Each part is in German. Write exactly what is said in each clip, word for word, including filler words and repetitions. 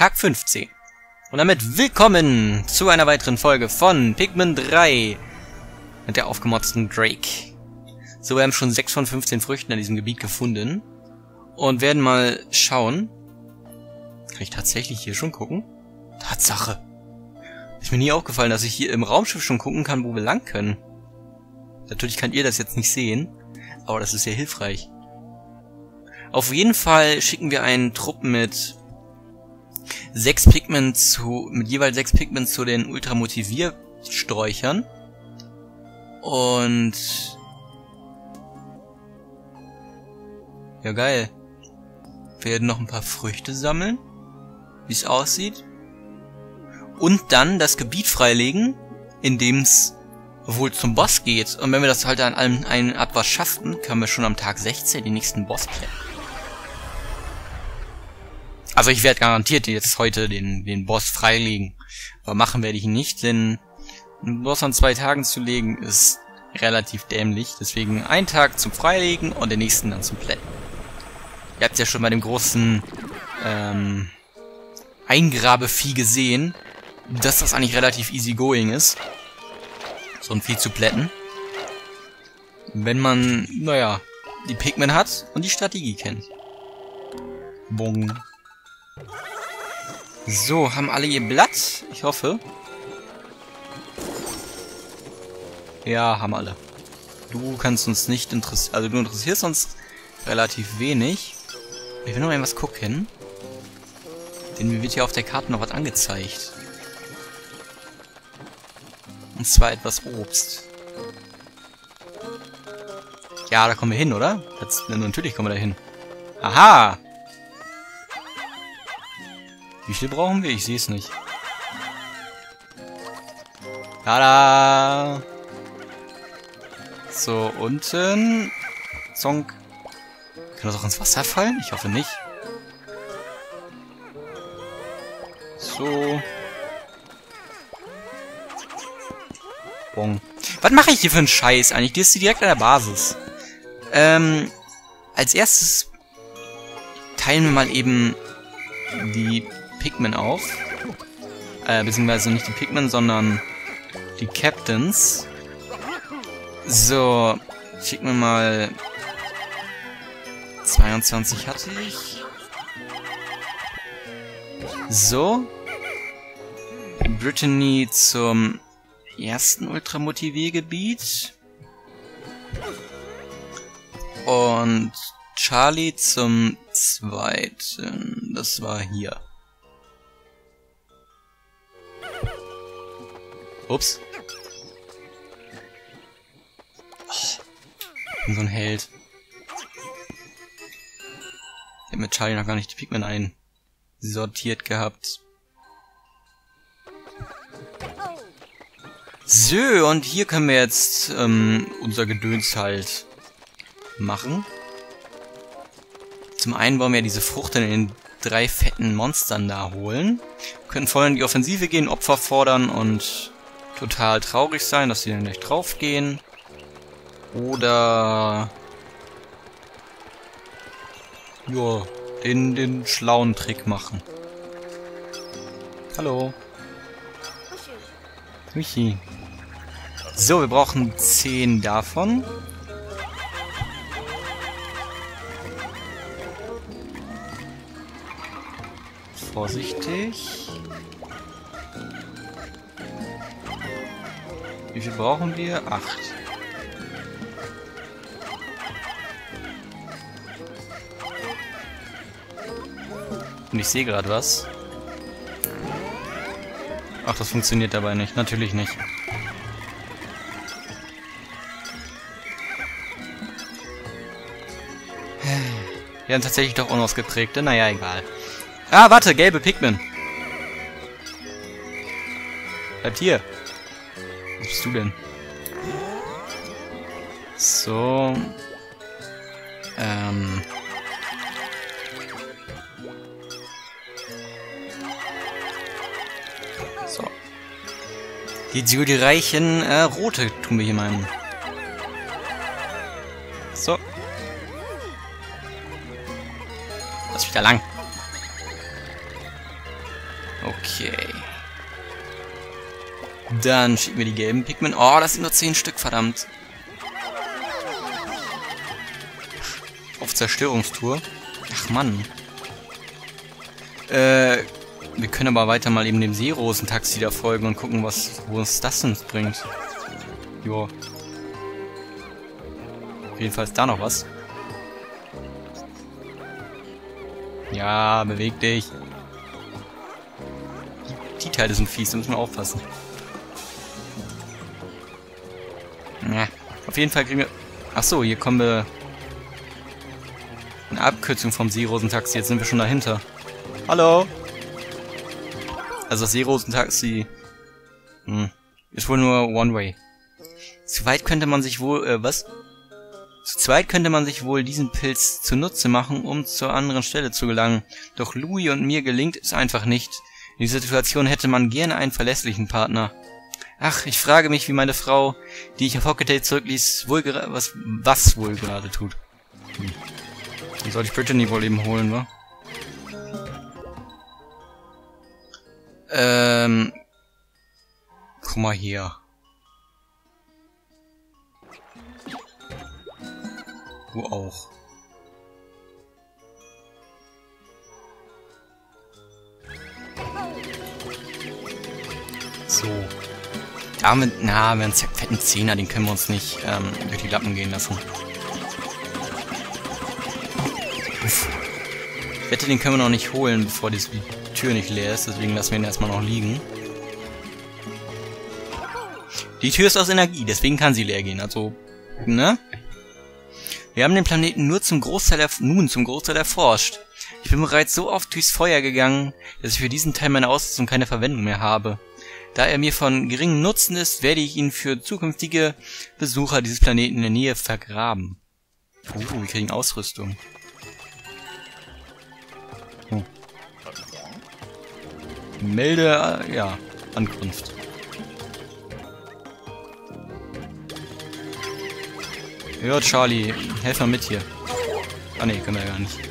Tag fünfzehn. Und damit willkommen zu einer weiteren Folge von Pikmin drei mit der aufgemotzten Drake. So, wir haben schon sechs von fünfzehn Früchten in diesem Gebiet gefunden und werden mal schauen. Kann ich tatsächlich hier schon gucken? Tatsache. Ist mir nie aufgefallen, dass ich hier im Raumschiff schon gucken kann, wo wir lang können. Natürlich könnt ihr das jetzt nicht sehen, aber das ist sehr hilfreich. Auf jeden Fall schicken wir einen Trupp mit sechs Pikmin zu, mit jeweils sechs Pikmin zu den Ultramotiviersträuchern. Und ja, geil. Wir werden noch ein paar Früchte sammeln, wie es aussieht. Und dann das Gebiet freilegen, in dem es wohl zum Boss geht. Und wenn wir das halt an allem einen Abwasch schaffen, können wir schon am Tag sechzehn den nächsten Boss kennen. Also ich werde garantiert jetzt heute den, den Boss freilegen. Aber machen werde ich ihn nicht, denn einen Boss an zwei Tagen zu legen ist relativ dämlich. Deswegen einen Tag zum Freilegen und den nächsten dann zum Plätten. Ihr habt ja schon bei dem großen ähm, Eingrabevieh gesehen, dass das eigentlich relativ easy going ist, so ein Vieh zu plätten. Wenn man, naja, die Pikmin hat und die Strategie kennt. Bong. So, haben alle ihr Blatt? Ich hoffe. Ja, haben alle. Du kannst uns nicht interessieren, also du interessierst uns relativ wenig. Ich will noch mal was gucken. Denn mir wird hier auf der Karte noch was angezeigt. Und zwar etwas Obst. Ja, da kommen wir hin, oder? Jetzt, natürlich kommen wir da hin. Aha! Wie viel brauchen wir? Ich sehe es nicht. Tada! So, unten. Zonk. Kann das auch ins Wasser fallen? Ich hoffe nicht. So. Bong. Was mache ich hier für einen Scheiß eigentlich? Die ist direkt an der Basis. Ähm, als erstes teilen wir mal eben die Pikmin auf. Äh, beziehungsweise nicht die Pikmin, sondern die Captains. So, schicken wir mal zweiundzwanzig hatte ich. So. Brittany zum ersten Ultramotiviergebiet. Und Charlie zum zweiten. Das war hier. Ups. Oh, ich bin so ein Held. Ich habe mit Charlie noch gar nicht die Pikmin einsortiert gehabt. So, und hier können wir jetzt ähm, unser Gedöns halt machen. Zum einen wollen wir diese Frucht in den drei fetten Monstern da holen. Wir können voll in die Offensive gehen, Opfer fordern und total traurig sein, dass sie dann nicht draufgehen. Oder ja, den, den schlauen Trick machen. Hallo. Michi. So, wir brauchen zehn davon. Vorsichtig. Wie viel brauchen wir? Acht. Und ich sehe gerade was. Ach, das funktioniert dabei nicht. Natürlich nicht. Wir haben tatsächlich doch unausgeprägte. Naja, egal. Ah, warte, gelbe Pikmin. Bleibt hier. Was bist du denn? So. Ähm. So. Die, die reichen äh, rote tun wir hier mal hin. So. Lass mich da lang. Okay. Dann schicken wir die gelben Pikmin. Oh, das sind nur zehn Stück, verdammt. Auf Zerstörungstour. Ach Mann. Äh, wir können aber weiter mal eben dem Seerosentaxi da folgen und gucken, was, wo uns das uns bringt. Jo. Jedenfalls da noch was. Ja, beweg dich. Die, die Teile sind fies, da müssen wir aufpassen. Ja, auf jeden Fall kriegen wir... Achso, hier kommen wir... Eine Abkürzung vom Seerosentaxi, jetzt sind wir schon dahinter. Hallo? Also das Seerosentaxi... Hm, ist wohl nur One-Way. Zu weit könnte man sich wohl... Äh, was? Zu zweit könnte man sich wohl diesen Pilz zunutze machen, um zur anderen Stelle zu gelangen. Doch Louis und mir gelingt es einfach nicht. In dieser Situation hätte man gerne einen verlässlichen Partner. Ach, ich frage mich, wie meine Frau, die ich auf Hockey zurückließ, wohl gerade was, was wohl gerade tut. Hm. Dann soll ich Brittany wohl eben holen, wa? Ähm... Guck mal hier. Du auch. So. Damit, na, wir haben einen fetten Zehner, den können wir uns nicht ähm, durch die Lappen gehen lassen. Uff. Ich wette, den können wir noch nicht holen, bevor die Tür nicht leer ist, deswegen lassen wir ihn erstmal noch liegen. Die Tür ist aus Energie, deswegen kann sie leer gehen, also, ne? Wir haben den Planeten nur zum Großteil nun zum Großteil erforscht. Ich bin bereits so oft durchs Feuer gegangen, dass ich für diesen Teil meiner Ausrüstung keine Verwendung mehr habe. Da er mir von geringem Nutzen ist, werde ich ihn für zukünftige Besucher dieses Planeten in der Nähe vergraben. Oh, wir kriegen Ausrüstung. Oh. Melde, äh, ja, Ankunft. Ja, Charlie, helf mal mit hier. Ah ne, können wir ja gar nicht.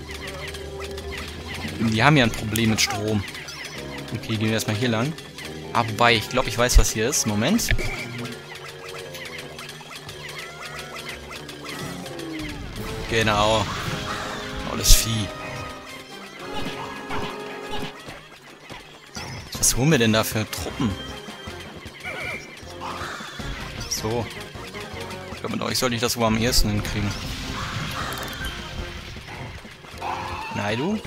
Die haben ja ein Problem mit Strom. Okay, gehen wir erstmal hier lang. Ah, wobei, ich glaube, ich weiß, was hier ist. Moment. Genau. Alles Vieh. Was holen wir denn da für Truppen? So. Ich glaube, mit euch sollte ich das wohl am ehesten hinkriegen. Nein, du?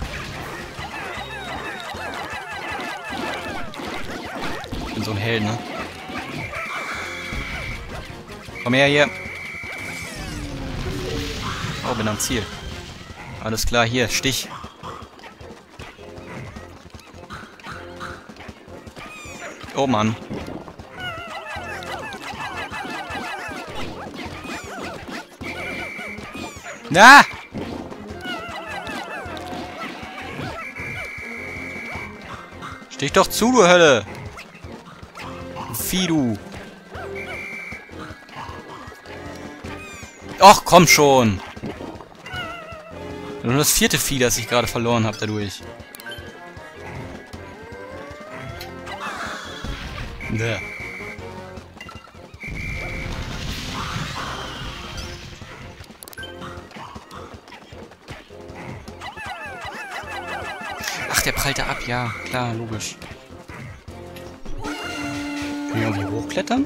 Ich bin so ein Held, ne? Komm her hier. Oh, bin am Ziel. Alles klar, hier, Stich. Oh Mann. Na! Stich doch zu, du Hölle! Vieh, du! Och, komm schon! Nur das vierte Vieh, das ich gerade verloren habe dadurch. Ne. Ach, der prallt da ab, ja, klar, logisch. Können wir irgendwie hochklettern?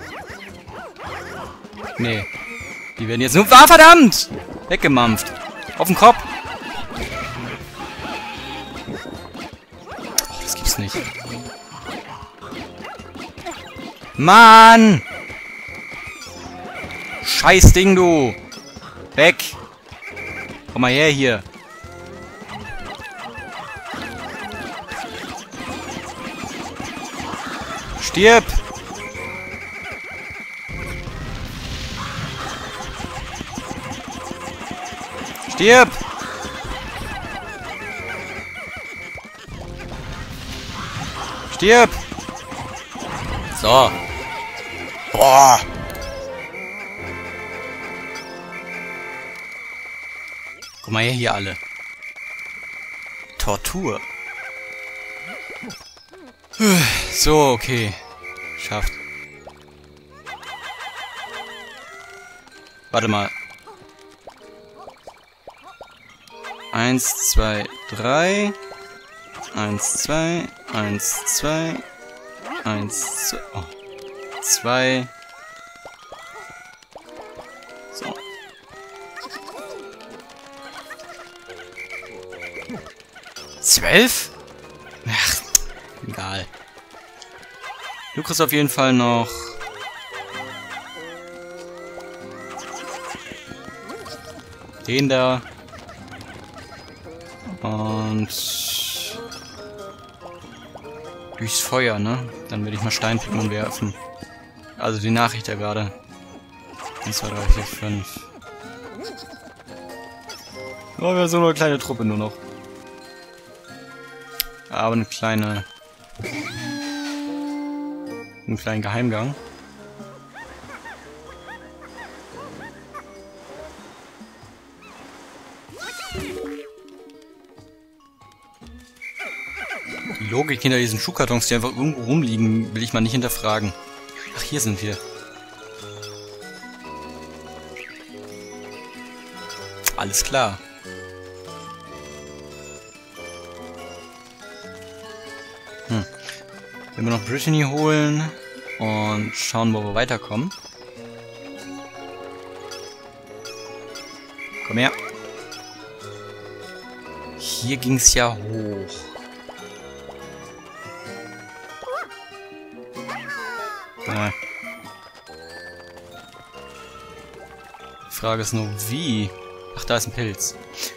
Nee. Die werden jetzt nur... Ah, verdammt! Weggemampft. Auf den Kopf. Oh, das gibt's nicht. Mann! Scheiß Ding, du! Weg! Komm mal her hier. Stirb! Stirb! Stirb! So. Boah! Guck mal her hier alle. Tortur. So, okay. Schafft. Warte mal. Eins, zwei, drei. Eins, zwei. Eins, zwei. Eins, zwei. Oh. Zwei. So. Zwölf? Ach, egal. Du kriegst auf jeden Fall noch den da. Und durchs Feuer, ne? Dann werde ich mal Steinpigment werfen. Also die Nachricht ja gerade. eins, zwei, drei, vier, fünf. Oh, wir haben so eine kleine Truppe nur noch. Aber eine kleine... einen kleinen Geheimgang. Die Logik hinter diesen Schuhkartons, die einfach irgendwo rumliegen, will ich mal nicht hinterfragen. Ach, hier sind wir. Alles klar. Hm. Wenn wir noch Brittany holen und schauen, wo wir weiterkommen. Komm her. Hier ging's ja hoch. Ja. Die Frage ist nur, wie? Ach, da ist ein Pilz.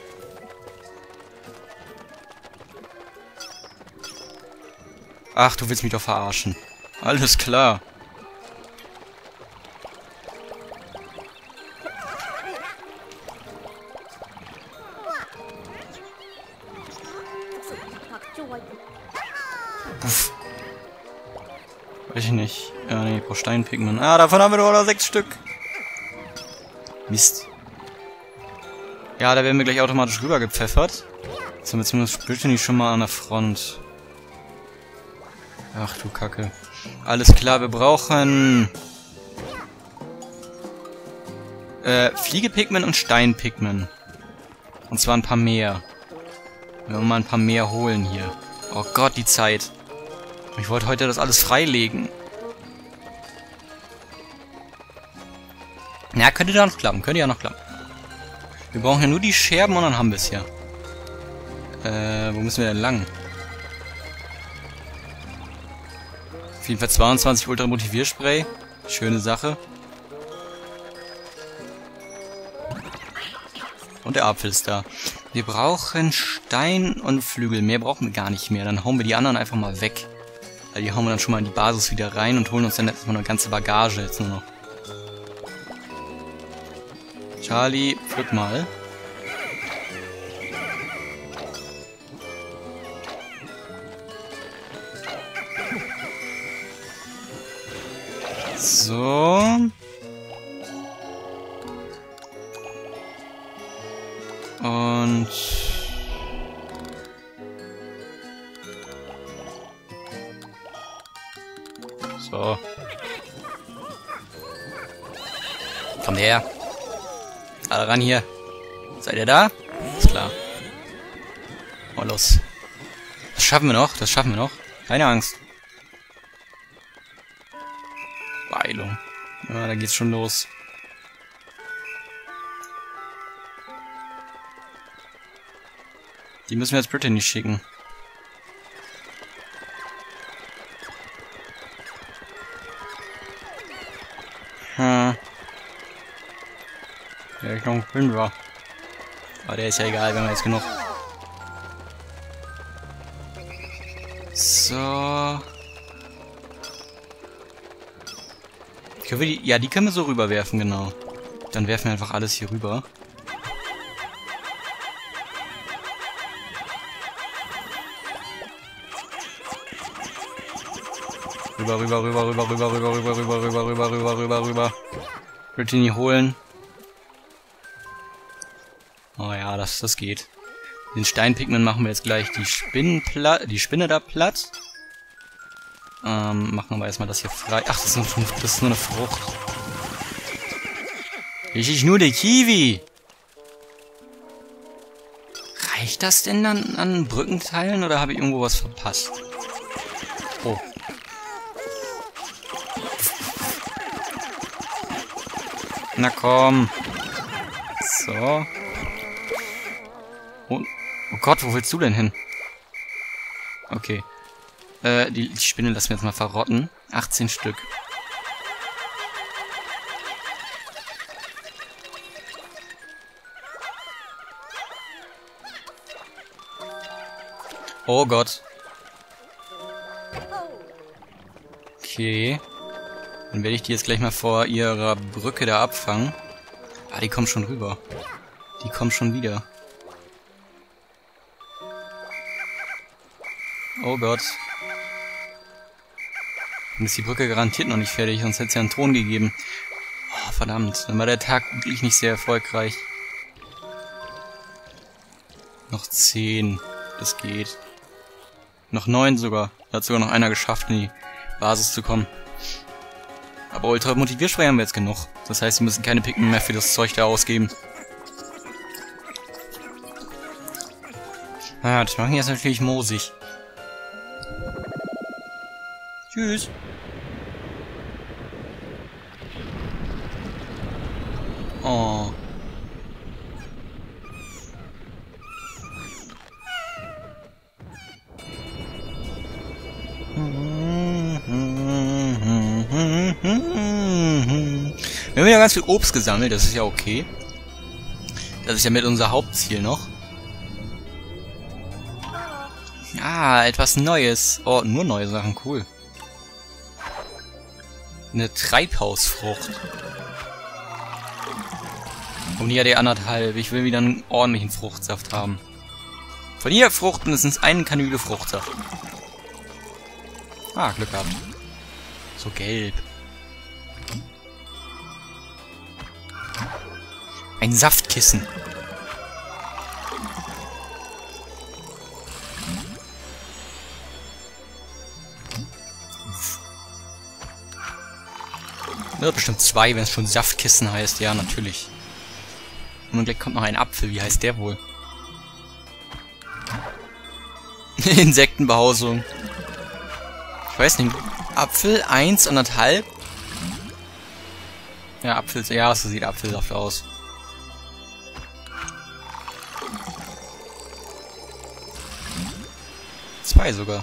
Ach, du willst mich doch verarschen. Alles klar. Puff. Weiß ich nicht. Ja, nee, ich brauch Steinpigment. Ah, davon haben wir doch noch sechs Stück. Mist. Ja, da werden wir gleich automatisch rüber gepfeffert. Jetzt haben wir zumindest Brittany schon mal an der Front. Ach du Kacke. Alles klar, wir brauchen... Äh, Fliegepigment und Steinpigment. Und zwar ein paar mehr. Wenn wir mal ein paar mehr holen hier. Oh Gott, die Zeit. Ich wollte heute das alles freilegen. Ja, könnte da noch klappen. Könnte ja noch klappen. Wir brauchen ja nur die Scherben und dann haben wir es ja. Äh, wo müssen wir denn lang? Auf jeden Fall zweiundzwanzig Ultra Motivierspray. Schöne Sache. Und der Apfel ist da. Wir brauchen Stein und Flügel. Mehr brauchen wir gar nicht mehr. Dann hauen wir die anderen einfach mal weg. Weil die hauen wir dann schon mal in die Basis wieder rein und holen uns dann erstmal eine ganze Bagage jetzt nur noch. Charlie, pflück mal. So. Und... So. Kommt her. Alle ran hier. Seid ihr da? Ist klar. Mal los. Das schaffen wir noch, das schaffen wir noch. Keine Angst. Beeilung. Ja, da geht's schon los. Die müssen wir jetzt Brittany schicken. Hm. Ja, ich noch ein Fünfer. Aber der ist ja egal, wenn wir jetzt genug. So. Können wir die, ja, die können wir so rüberwerfen, genau. Dann werfen wir einfach alles hier rüber. Rüber, rüber, rüber, rüber, rüber, rüber, rüber, rüber, rüber, rüber, rüber, rüber, rüber. Brittany holen. Oh ja, das, das geht. Den Steinpigment machen wir jetzt gleich die Spinnenpla die Spinne da platt. Ähm, machen wir erstmal das hier frei. Ach, das ist nur, das ist nur eine Frucht. Ich ich nur die Kiwi. Reicht das denn dann an Brückenteilen oder habe ich irgendwo was verpasst? Oh. Na komm. So. Oh, oh Gott, wo willst du denn hin? Okay. Äh, die, die Spinne lassen wir jetzt mal verrotten. achtzehn Stück. Oh Gott. Okay. Dann werde ich die jetzt gleich mal vor ihrer Brücke da abfangen. Ah, die kommen schon rüber. Die kommen schon wieder. Oh Gott. Dann ist die Brücke garantiert noch nicht fertig, sonst hätte es ja einen Ton gegeben. Oh, verdammt. Dann war der Tag wirklich nicht sehr erfolgreich. Noch zehn. Das geht. Noch neun sogar. Da hat sogar noch einer geschafft, in die Basis zu kommen. Aber ultra Motivierspray haben wir jetzt genug. Das heißt, wir müssen keine Pikmin mehr für das Zeug da ausgeben. Ah, das machen jetzt natürlich moosig. Tschüss. Oh. Wir haben ja ganz viel Obst gesammelt, das ist ja okay. Das ist ja mit unser Hauptziel noch. Ah, etwas Neues. Oh, nur neue Sachen, cool. Eine Treibhausfrucht. Und hier die anderthalb. Ich will wieder einen ordentlichen Fruchtsaft haben. Von jeder Frucht mindestens eine Kanüle Fruchtsaft. Ah, Glück gehabt. So gelb. Ein Saftkissen. Ja, bestimmt zwei, wenn es schon Saftkissen heißt. Ja, natürlich. Und gleich kommt noch ein Apfel. Wie heißt der wohl? Insektenbehausung. Ich weiß nicht. Apfel eins anderthalb. Ja, Apfel. Ja, so sieht Apfelsaft aus. Zwei sogar.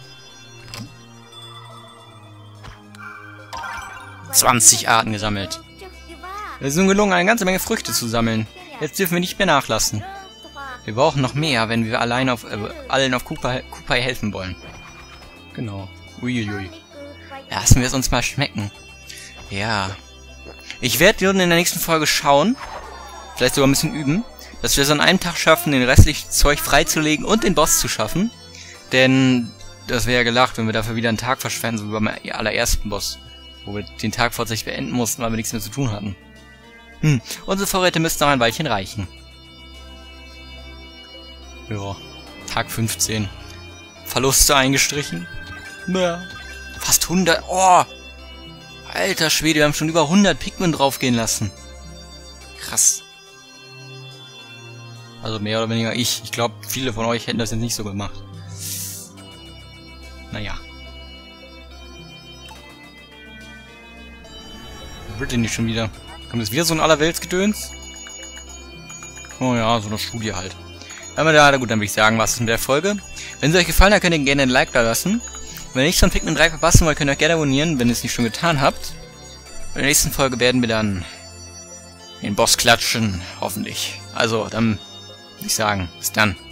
zwanzig Arten gesammelt. Es ist nun gelungen, eine ganze Menge Früchte zu sammeln. Jetzt dürfen wir nicht mehr nachlassen. Wir brauchen noch mehr, wenn wir allein auf, äh, allen auf Kupai helfen wollen. Genau. Uiuiui. Lassen wir es uns mal schmecken. Ja. Ich werde in der nächsten Folge schauen, vielleicht sogar ein bisschen üben, dass wir es an einem Tag schaffen, den restlichen Zeug freizulegen und den Boss zu schaffen. Denn das wäre ja gelacht, wenn wir dafür wieder einen Tag verschwenden, so wie beim allerersten Boss. Wo wir den Tag vorzeitig beenden mussten, weil wir nichts mehr zu tun hatten. Hm, unsere Vorräte müssten noch ein Weilchen reichen. Ja, Tag fünfzehn. Verluste eingestrichen. Ja. Fast hundert. Oh! Alter Schwede, wir haben schon über hundert Pikmin draufgehen lassen. Krass. Also mehr oder weniger ich. Ich glaube, viele von euch hätten das jetzt nicht so gemacht. Naja. Was wird denn nicht schon wieder? Kommt jetzt wieder so ein Allerweltsgedöns? Oh ja, so eine Studie halt. Aber da, gut, dann würde ich sagen, was ist mit der Folge. Wenn sie euch gefallen hat, könnt ihr gerne ein Like da lassen. Wenn ihr nichts von Pikmin drei verpassen wollt, könnt ihr euch gerne abonnieren, wenn ihr es nicht schon getan habt. In der nächsten Folge werden wir dann den Boss klatschen, hoffentlich. Also, dann würde ich sagen, bis dann.